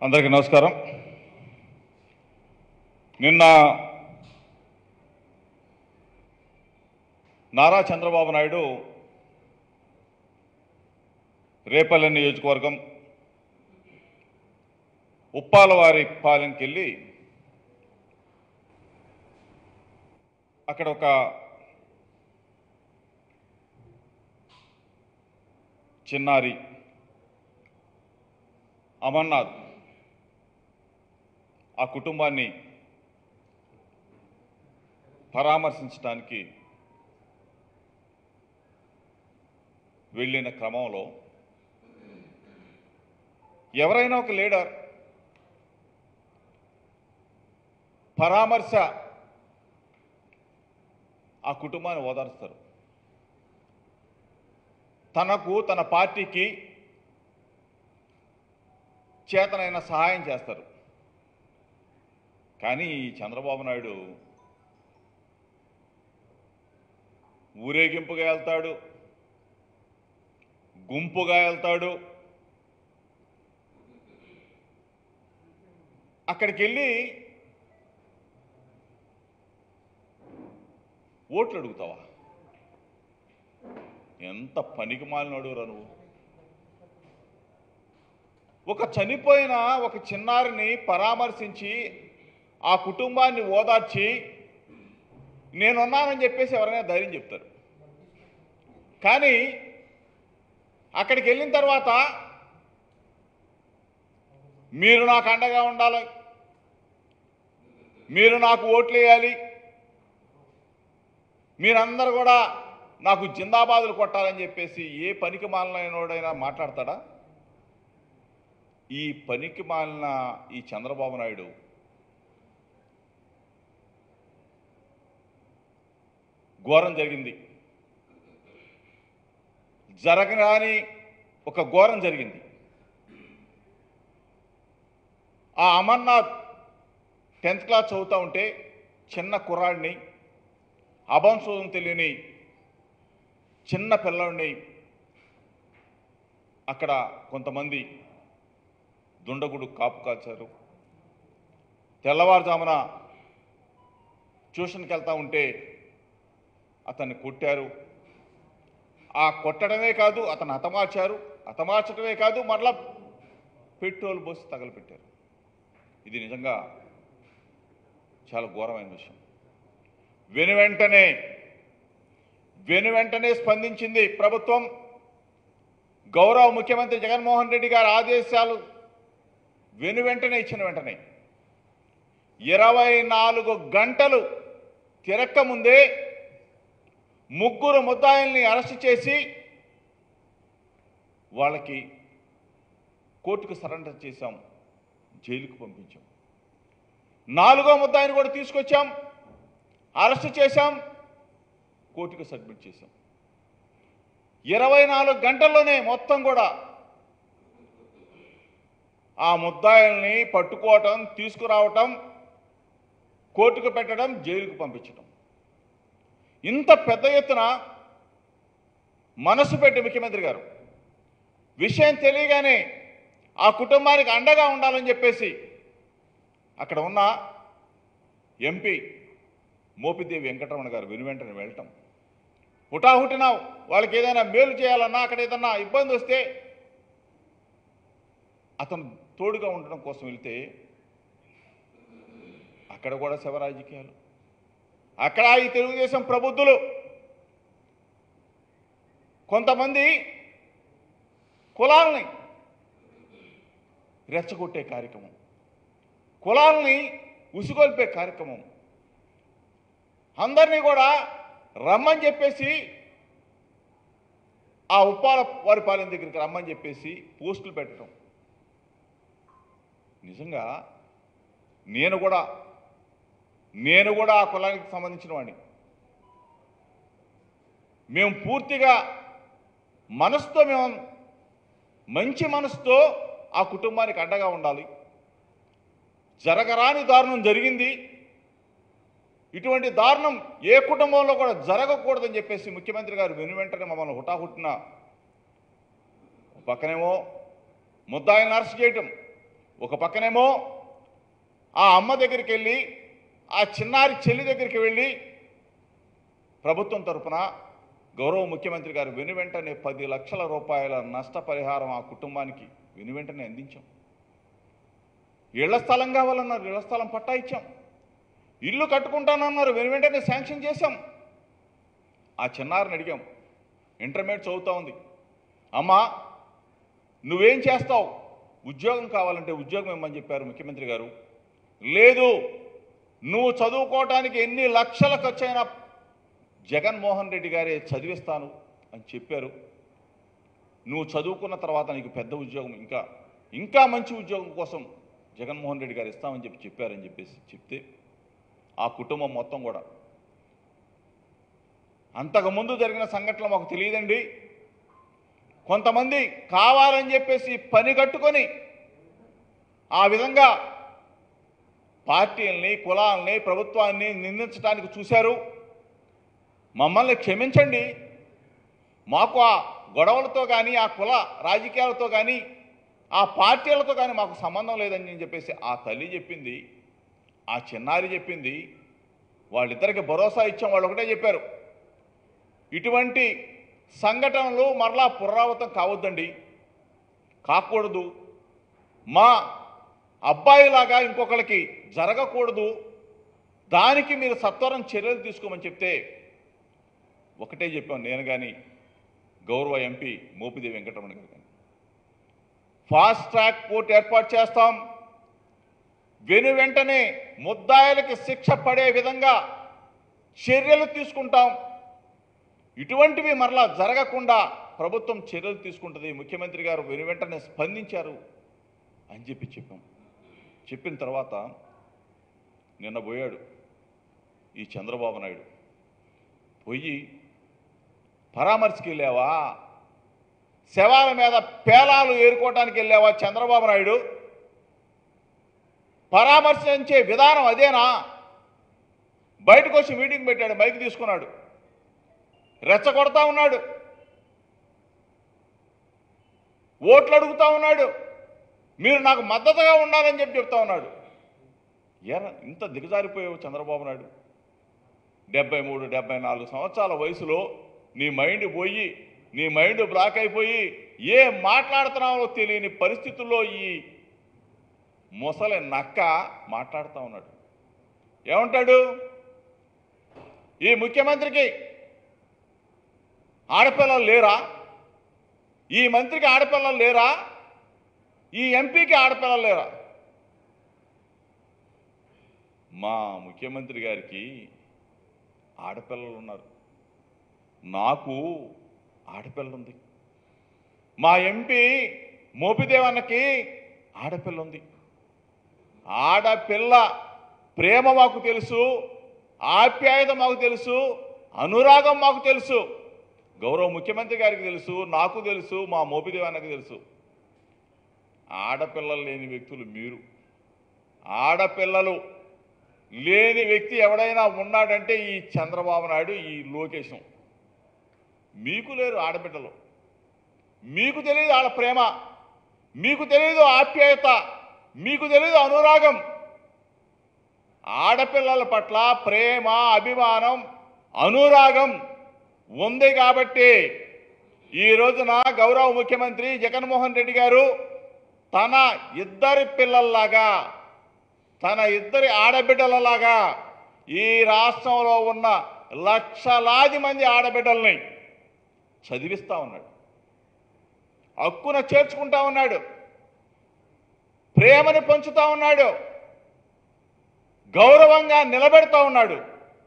అందరికీ నమస్కారం. నిన్న నారా చంద్రబాబు నాయుడు రేపల్లె నియోజకవర్గం ఉప్పాలవారి పాలెంకి వెళ్ళి అక్కడ ఒక చిన్నారి అమర్నాథ్ ఆ కుటుంబాన్ని పరామర్శించడానికి వెళ్ళిన క్రమంలో ఎవరైనా ఒక లీడర్ పరామర్శ ఆ కుటుంబాన్ని ఓదారుస్తారు, తనకు తన పార్టీకి చేతనైన సహాయం చేస్తారు. కానీ చంద్రబాబు నాయుడు ఊరేగింపుగా వెళ్తాడు, గుంపుగా వెళ్తాడు, అక్కడికి వెళ్ళి ఓట్లు అడుగుతావా? ఎంత పనికి మాలినోడురా నువ్వు. ఒక చనిపోయిన ఒక చిన్నారిని పరామర్శించి ఆ కుటుంబాన్ని ఓదార్చి నేనున్నానని చెప్పేసి ఎవరైనా ధైర్యం చెప్తారు. కానీ అక్కడికి వెళ్ళిన తర్వాత మీరు నాకు అండగా ఉండాలి, మీరు నాకు ఓట్లు వేయాలి, మీరందరూ కూడా నాకు జిందాబాదులు కొట్టాలని చెప్పేసి ఏ పనికి మాలినోడైనా మాట్లాడతాడా? ఈ పనికి మాలిన ఈ చంద్రబాబు నాయుడు ఘోరం జరిగింది, జరగరాని ఒక ఘోరం జరిగింది. ఆ అమర్నాథ్ 10th క్లాస్ చదువుతూ ఉంటే చిన్న కుర్రాడిని, అభంశోధం తెలియని చిన్న పిల్లాడిని అక్కడ కొంతమంది దుండగుడు కాపు కాల్చారు. తెల్లవారుజామున ట్యూషన్కి వెళ్తూ ఉంటే అతన్ని కొట్టారు. ఆ కొట్టడమే కాదు, అతను హతమార్చారు. హతమార్చడమే కాదు, మరలా పెట్రోల్ పోసి తగలపెట్టారు. ఇది నిజంగా చాలా ఘోరమైన విషయం. వెనువెంటనే స్పందించింది ప్రభుత్వం. గౌరవ ముఖ్యమంత్రి జగన్మోహన్ రెడ్డి గారి ఆదేశాలు వెనువెంటనే ఇచ్చిన వెంటనే 24 గంటలు తిరక్క ముందే 3 ముద్దాయిల్ని అరెస్ట్ చేసి వాళ్ళకి కోర్టుకు సరెండర్ చేశాం, జైలుకు పంపించాం. 4వ ముద్దాయిని కూడా తీసుకొచ్చాం, అరెస్ట్ చేశాం, కోర్టుకు సబ్మిట్ చేశాం. 24 గంటల్లోనే మొత్తం కూడా ఆ ముద్దాయిల్ని పట్టుకోవటం, తీసుకురావటం, కోర్టుకు పెట్టడం, జైలుకు పంపించడం. ఇంత పెద్ద ఎత్తున మనసు పెట్టి ముఖ్యమంత్రి గారు విషయం తెలియగానే ఆ కుటుంబానికి అండగా ఉండాలని చెప్పేసి అక్కడ ఉన్న ఎంపీ మోపిదేవి వెంకటరమణ గారు వెనువెంటనే వెళ్ళటం, హుటాహుటిన వాళ్ళకి ఏదైనా మేలు చేయాలన్నా, అక్కడ ఏదన్నా ఇబ్బంది వస్తే అతను తోడుగా ఉండడం కోసం వెళ్తే అక్కడ కూడా శవ రాజకీయాలు. అక్కడ ఈ తెలుగుదేశం ప్రబుద్ధులు కొంతమంది కులాలని రెచ్చగొట్టే కార్యక్రమం, కులాలని ఉసిగొల్పే కార్యక్రమం, అందరినీ కూడా రమ్మని చెప్పేసి ఆ ఉప్పాలవారిపాలెం దగ్గరికి రమ్మని చెప్పేసి పోస్టులు పెట్టడం. నిజంగా నేను కూడా ఆ కులానికి సంబంధించిన వాడిని. మేము పూర్తిగా మేము మంచి మనసుతో ఆ కుటుంబానికి అండగా ఉండాలి. జరగరాని దారుణం జరిగింది. ఇటువంటి దారుణం ఏ కుటుంబంలో కూడా జరగకూడదని చెప్పేసి ముఖ్యమంత్రి గారు వెనువెంటనే మమ్మల్ని హుటాహుటిన పక్కనేమో ముద్దాయిలను అరెస్ట్ చేయటం, ఒక పక్కనేమో ఆ అమ్మ దగ్గరికి వెళ్ళి ఆ చిన్నారి చెల్లి దగ్గరికి వెళ్ళి ప్రభుత్వం తరఫున గౌరవ ముఖ్యమంత్రి గారు వెనువెంటనే 10 లక్షల రూపాయల నష్టపరిహారం ఆ కుటుంబానికి వెనువెంటనే అందించాం. ఇళ్ల స్థలం కావాలన్నారు, ఇళ్ల స్థలం పట్టా ఇచ్చాం. ఇల్లు కట్టుకుంటానన్నారు, వెనువెంటనే శాంక్షన్ చేశాం. ఆ చిన్నారిని అడిగాం, ఇంటర్మీడియట్ చదువుతూ ఉంది, అమ్మా నువ్వేం చేస్తావు, ఉద్యోగం కావాలంటే ఉద్యోగం ఇమ్మని చెప్పారు ముఖ్యమంత్రి గారు. లేదు, నువ్వు చదువుకోవటానికి ఎన్ని లక్షల ఖర్చైనా జగన్మోహన్ రెడ్డి గారే చదివిస్తాను అని చెప్పారు. నువ్వు చదువుకున్న తర్వాత నీకు పెద్ద ఉద్యోగం, ఇంకా మంచి ఉద్యోగం కోసం జగన్మోహన్ రెడ్డి గారు ఇస్తామని చెప్పారని చెప్తే ఆ కుటుంబం మొత్తం కూడా, అంతకుముందు జరిగిన సంఘటనలు మాకు తెలియదండి, కొంతమంది కావాలని చెప్పేసి పని కట్టుకొని ఆ విధంగా పార్టీల్ని, కులాలని, ప్రభుత్వాన్ని నిందించడానికి చూశారు, మమ్మల్ని క్షమించండి, మాకు ఆ గొడవలతో కానీ, ఆ కుల రాజకీయాలతో కానీ, ఆ పార్టీలతో కానీ మాకు సంబంధం లేదని చెప్పేసి ఆ తల్లి చెప్పింది, ఆ చిన్నారి చెప్పింది. వాళ్ళిద్దరికి భరోసా ఇచ్చాం. వాళ్ళు ఒకటే చెప్పారు, ఇటువంటి సంఘటనలు మరలా పునరావృతం కావద్దండి, కాకూడదు, మా అబ్బాయిలాగా ఇంకొకరికి జరగకూడదు, దానికి మీరు సత్వరం చర్యలు తీసుకోమని చెప్తే ఒకటే చెప్పాం, నేను కానీ గౌరవ ఎంపీ మోపిదేవి వెంకటరమణ గారు కానీ, ఫాస్ట్ ట్రాక్ కోర్టు ఏర్పాటు చేస్తాం, వెంటనే ముద్దాయిలకి శిక్ష పడే విధంగా చర్యలు తీసుకుంటాం, ఇటువంటివి మరలా జరగకుండా ప్రభుత్వం చర్యలు తీసుకుంటుంది, ముఖ్యమంత్రి గారు వెంటనే స్పందించారు అని చెప్పాం. చెప్పిన తర్వాత నిన్న పోయాడు ఈ చంద్రబాబు నాయుడు, పోయి పరామర్శకి వెళ్ళావా, శవాల మీద పేలాలు ఏరుకోవడానికి వెళ్ళావా చంద్రబాబు నాయుడు, పరామర్శించే విధానం అదేనా? బయటకు వచ్చి మీటింగ్ పెట్టాడు, మైక్ తీసుకున్నాడు, రెచ్చగొడతా ఉన్నాడు, ఓట్లు అడుగుతా ఉన్నాడు, మీరు నాకు మద్దతుగా ఉండాలని చెప్తా ఉన్నాడు. ఇంత దిగజారిపోయావు చంద్రబాబు నాయుడు, 73, 74 సంవత్సరాల వయసులో నీ మైండ్ పోయి, నీ మైండ్ బ్లాక్ అయిపోయి ఏం మాట్లాడుతున్నావో తెలియని పరిస్థితుల్లో ఈ ముసలి నక్క మాట్లాడుతూ ఉన్నాడు. ఏమంటాడు, ఈ ముఖ్యమంత్రికి ఆడపిల్లలు లేరా, ఈ మంత్రికి ఆడపిల్లలు లేరా, ఈ ఎంపీకి ఆడపిల్లలు లేరా? మా ముఖ్యమంత్రి గారికి ఆడపిల్లలు ఉన్నారు, నాకు ఆడపిల్ల ఉంది, మా ఎంపీ మోపిదేవన్నకి ఆడపిల్ల ఉంది. ఆడపిల్ల ప్రేమ మాకు తెలుసు, ఆప్యాయత మాకు తెలుసు, అనురాగం మాకు తెలుసు, గౌరవ ముఖ్యమంత్రి గారికి తెలుసు, నాకు తెలుసు, మా మోపిదేవన్నకి తెలుసు. ఆడపిల్లలు లేని వ్యక్తులు మీరు. ఆడపిల్లలు లేని వ్యక్తి ఎవడైనా ఉన్నాడంటే ఈ చంద్రబాబు నాయుడు, ఈ లోకేశం. మీకు లేరు ఆడబిడ్డలు, మీకు తెలియదు ఆడ ప్రేమ, మీకు తెలియదు ఆప్యాయత, మీకు తెలియదు అనురాగం. ఆడపిల్లల పట్ల ప్రేమ, అభిమానం, అనురాగం ఉంది కాబట్టి ఈ రోజున గౌరవ ముఖ్యమంత్రి జగన్మోహన్ రెడ్డి గారు తన ఇద్దరి పిల్లల్లాగా, తన ఇద్దరి ఆడబిడ్డలలాగా ఈ రాష్ట్రంలో ఉన్న లక్షలాది మంది ఆడబిడ్డల్ని చదివిస్తూ ఉన్నాడు, హక్కున చేర్చుకుంటా ఉన్నాడు, ప్రేమని పంచుతూ ఉన్నాడు, గౌరవంగా నిలబెడతా ఉన్నాడు.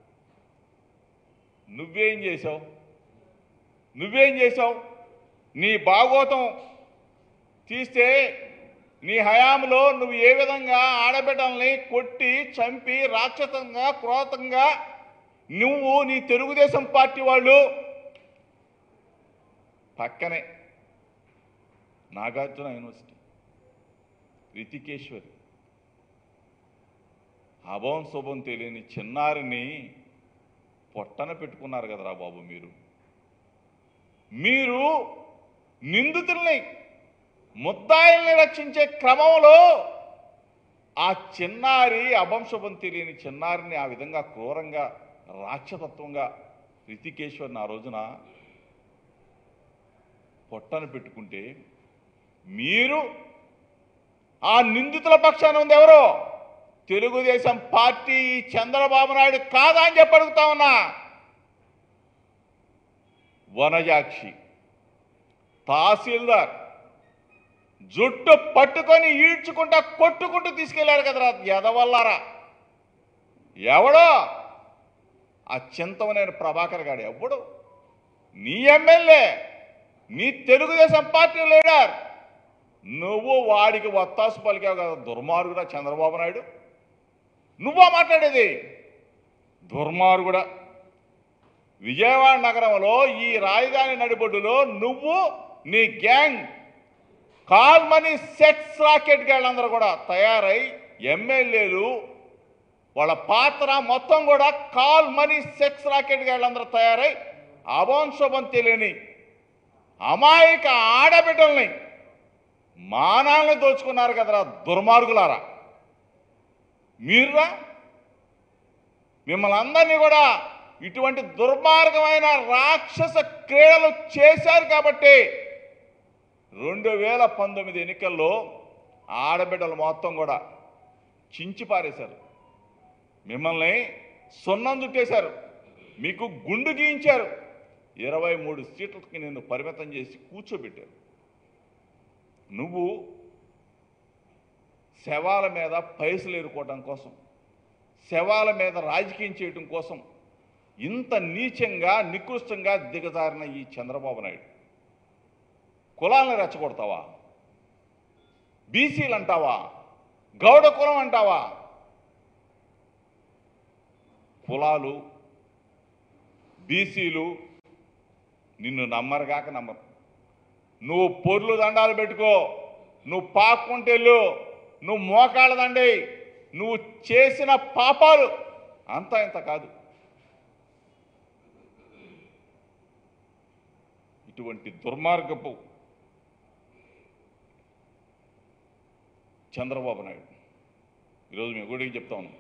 నువ్వేం చేశావు? నువ్వేం చేశావు? నీ భాగోతం తీస్తే నీ హయాంలో నువ్వు ఏ విధంగా ఆడబిడ్డల్ని కొట్టి చంపి రాక్షసంగా క్రోధంగా నువ్వు, నీ తెలుగుదేశం పార్టీ వాళ్ళు, పక్కనే నాగార్జున యూనివర్సిటీ, రితికేశ్వరి, అభవం శుభం తెలియని చిన్నారిని పొట్టన పెట్టుకున్నారు కదరా బాబు. మీరు నిందితుల్ని, ముద్దాయిల్ని రక్షించే క్రమంలో ఆ చిన్నారి అభంశుభం తెలియని చిన్నారిని ఆ విధంగా క్రూరంగా రాక్షసత్వంగా రితికేశ్వర్ని ఆ రోజున పొట్టను పెట్టుకుంటే మీరు ఆ నిందితుల పక్షాన ఉంది ఎవరో తెలుగుదేశం పార్టీ చంద్రబాబు నాయుడు కాదా అని చెప్పి అడుగుతా ఉన్నా. వనజాక్షి తహసీల్దార్ జుట్టు పట్టుకొని ఈడ్చుకుంటా కొట్టుకుంటూ తీసుకెళ్లారు కదరా ఎదవల్లారా. ఎవడో ఆ చింతమనేని ప్రభాకర్ గాడు ఎవడు నీ ఎమ్మెల్యే, నీ తెలుగుదేశం పార్టీ లీడర్, నువ్వు వాడికి వత్తాసు పలికావు కదా దుర్మార్గుడా చంద్రబాబు నాయుడు. నువ్వా మాట్లాడేది దుర్మార్గుడా. విజయవాడ నగరంలో ఈ రాజధాని నడిబొడ్డులో నువ్వు నీ gang call money sex racket గాళ్ళందరూ కూడా తయారై ఎమ్మెల్యేలు వాళ్ళ పాత్ర మొత్తం కూడా కాల్ మనీ సెక్స్ రాకెట్ గాళ్ళందరూ తయారై అభంశుభం తెలియని అమాయక ఆడబిడ్డల్ని మానాలను దోచుకున్నారు కదరా దుర్మార్గులారా. మీరురా మిమ్మల్ని అందరినీ కూడా ఇటువంటి దుర్మార్గమైన రాక్షస క్రీడలు చేశారు కాబట్టి 2019 ఎన్నికల్లో ఆడబిడ్డలు మొత్తం కూడా చించి పారేశారు, మిమ్మల్ని సున్నం చుట్టేశారు, మీకు గుండు గీయించారు, 23 సీట్లకి నిన్ను పరిమితం చేసి కూర్చోబెట్టారు. నువ్వు శవాల మీద పైసలు ఎరుకోవడం కోసం, శవాల మీద రాజకీయం చేయడం కోసం ఇంత నీచంగా నికృష్టంగా దిగజారిన ఈ చంద్రబాబు నాయుడు కులాలను రెచ్చగొడతావా? బీసీలు అంటావా? గౌడ కులం అంటావా? కులాలు బీసీలు నిన్ను నమ్మరుగాక నమ్మరు. నువ్వు పొర్లు దండాలు పెట్టుకో, నువ్వు పాక్కుంటెళ్ళు, నువ్వు మోకాళ్ళ దండి, నువ్వు చేసిన పాపాలు అంతా ఇంత కాదు. ఇటువంటి దుర్మార్గపు చంద్రబాబు నాయుడు ఈరోజు మేము కూడా చెప్తా ఉన్నాం.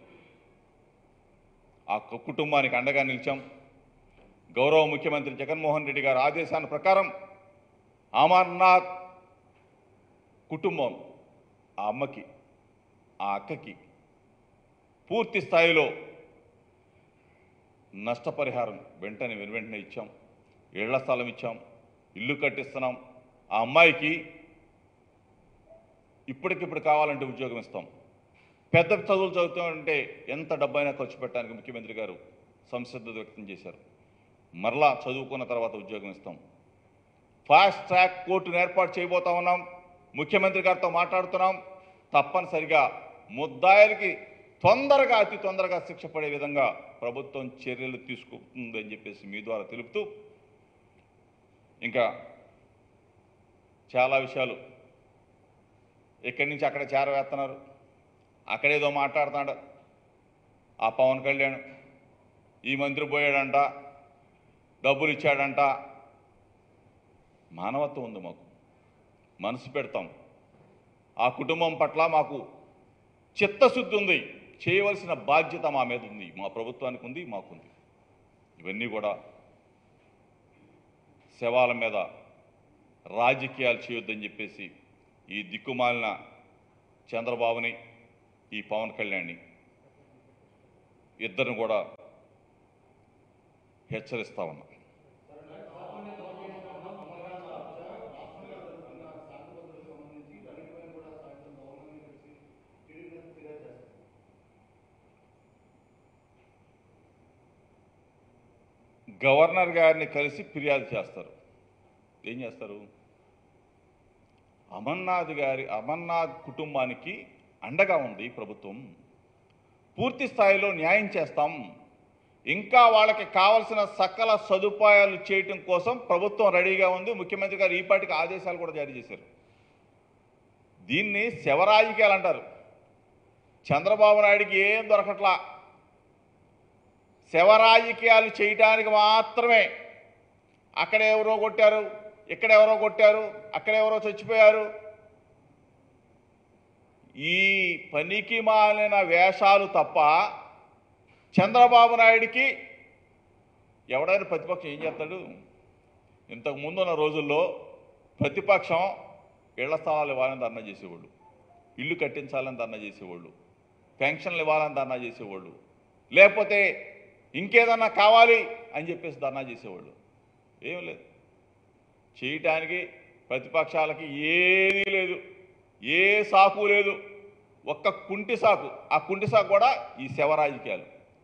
ఆ కుటుంబానికి అండగా నిలిచాం. గౌరవ ముఖ్యమంత్రి జగన్మోహన్ రెడ్డి గారి ఆదేశాల ప్రకారం అమర్నాథ్ కుటుంబం ఆ అమ్మకి ఆ అక్కకి పూర్తి స్థాయిలో నష్టపరిహారం వెంటనే ఇచ్చాం. ఇళ్ల స్థలం ఇచ్చాం, ఇల్లు కట్టిస్తున్నాం. ఆ అమ్మాయికి ఇప్పటికిప్పుడు కావాలంటే ఉద్యోగం ఇస్తాం. పెద్ద చదువులు చదువుతామంటే ఎంత డబ్బైనా ఖర్చు పెట్టడానికి ముఖ్యమంత్రి గారు సంసిద్ధత వ్యక్తం చేశారు. మరలా చదువుకున్న తర్వాత ఉద్యోగం ఇస్తాం. ఫాస్ట్ ట్రాక్ కోర్టును ఏర్పాటు చేయబోతా ఉన్నాం. ముఖ్యమంత్రి గారితో మాట్లాడుతున్నాం. తప్పనిసరిగా ముద్దాయిలకి అతి తొందరగా శిక్ష పడే విధంగా ప్రభుత్వం చర్యలు తీసుకుంటుందని చెప్పేసి మీ ద్వారా తెలుపుతూ, ఇంకా చాలా విషయాలు ఇక్కడి నుంచి అక్కడ చేరవేస్తున్నారు. అక్కడేదో మాట్లాడుతున్నాడు ఆ పవన్ కళ్యాణ్, ఈ మంత్రి పోయాడంట, డబ్బులు ఇచ్చాడంట. మానవత్వం ఉంది మాకు, మనసు పెడతాం. ఆ కుటుంబం పట్ల మాకు చిత్తశుద్ధి ఉంది. చేయవలసిన బాధ్యత మా మీద ఉంది, మా ప్రభుత్వానికి ఉంది, మాకుంది. ఇవన్నీ కూడా శవాల మీద రాజకీయాలు చేయొద్దని చెప్పేసి ఈ దిక్కుమాలిన చంద్రబాబుని, ఈ పవన్ కళ్యాణ్ని ఇద్దరిని కూడా హెచ్చరిస్తా ఉన్నా. గవర్నర్ గారిని కలిసి ఫిర్యాదు చేస్తారు. ఏం చేస్తారు? అమర్నాథ్ కుటుంబానికి అండగా ఉంది ప్రభుత్వం, పూర్తి స్థాయిలో న్యాయం చేస్తాం, ఇంకా వాళ్ళకి కావాల్సిన సకల సదుపాయాలు చేయటం కోసం ప్రభుత్వం రెడీగా ఉంది. ముఖ్యమంత్రి గారు ఈపాటికి ఆదేశాలు కూడా జారీ చేశారు. దీన్ని శవరాజకీయాలు అంటారు. చంద్రబాబు నాయుడికి ఏం దొరకట్లా, శవరాజకీయాలు చేయడానికి మాత్రమే. అక్కడ ఎవరో కొట్టారు, ఇక్కడ ఎవరో కొట్టారు, అక్కడ ఎవరో చచ్చిపోయారు. ఈ పనికి మాలిన వేషాలు తప్ప చంద్రబాబు నాయుడికి ఎవడైనా ప్రతిపక్షం ఏం చేస్తాడు? ఇంతకు ముందున్న రోజుల్లో ప్రతిపక్షం ఇళ్ల స్థలాలు ఇవ్వాలని ధర్నా చేసేవాళ్ళు, ఇల్లు కట్టించాలని ధర్నా చేసేవాళ్ళు, పెన్షన్లు ఇవ్వాలని ధర్నా చేసేవాళ్ళు, లేకపోతే ఇంకేదన్నా కావాలి అని చెప్పేసి ధర్నా చేసేవాళ్ళు. ఏం లేదు, చేయటానికి ప్రతిపక్షాలకి ఏదీ లేదు, ఏ సాకు లేదు, ఒక్క కుంటి సాకు. ఆ కుంటి సాకు కూడా ఈ శవ రాజకీయాలు.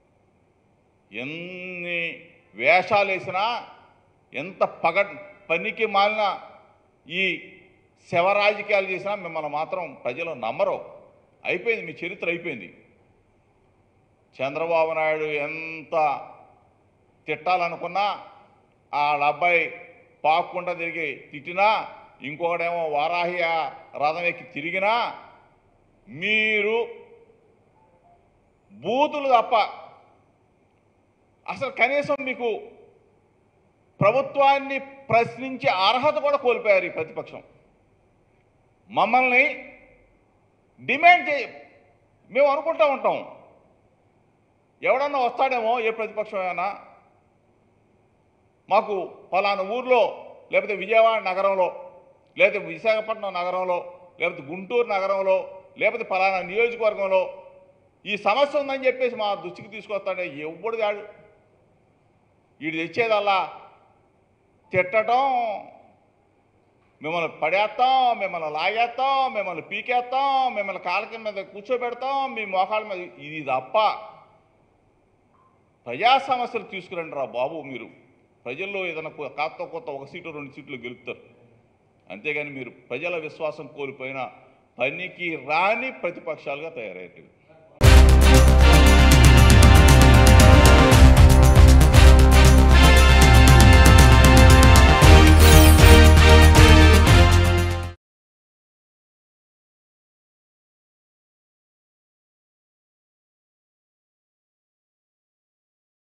ఎన్ని వేషాలు వేసినా, ఎంత పనికి మాలిన ఈ శవ రాజకీయాలు చేసినా మిమ్మల్ని మాత్రం ప్రజలు నమ్మరు. అయిపోయింది, మీ చరిత్ర అయిపోయింది. చంద్రబాబు నాయుడు ఎంత తిట్టాలనుకున్నా, వాళ్ళ అబ్బాయి పాక్కుండా తిరిగి తిట్టినా, ఇంకొకడేమో వారాహి రథం ఎక్కి తిరిగినా, మీరు బూతులు తప్ప అసలు కనీసం మీకు ప్రభుత్వాన్ని ప్రశ్నించే అర్హత కూడా కోల్పోయారు ఈ ప్రతిపక్షం. మమ్మల్ని డిమాండ్ మేము అనుకుంటూ ఉంటాం, ఎవడన్నా వస్తాడేమో, ఏ ప్రతిపక్షం అయినా మాకు ఫలానా ఊర్లో, లేకపోతే విజయవాడ నగరంలో, లేకపోతే విశాఖపట్నం నగరంలో, లేకపోతే గుంటూరు నగరంలో, లేకపోతే ఫలానా నియోజకవర్గంలో ఈ సమస్య ఉందని చెప్పేసి మా దృష్టికి తీసుకొస్తాడే ఎవడు కాడు. వీడు తెచ్చేదల్లా తిట్టడం, మిమ్మల్ని పడేస్తాం, మిమ్మల్ని లాగేస్తాం, మిమ్మల్ని పీకేస్తాం, మిమ్మల్ని కాళ్ళ మీద కూర్చోబెడతాం, మీ మోకాళ్ళ మీద. ఇది తప్ప ప్రజా సమస్యలు తీసుకురండి రా బాబు. మీరు ప్రజల్లో ఏదైనా కొత్త ఒక సీటు 2 సీట్లు గెలుపుతారు, అంతేగాని మీరు ప్రజల విశ్వాసం కోల్పోయిన పనికి రాని ప్రతిపక్షాలుగా తయారయ్యారు.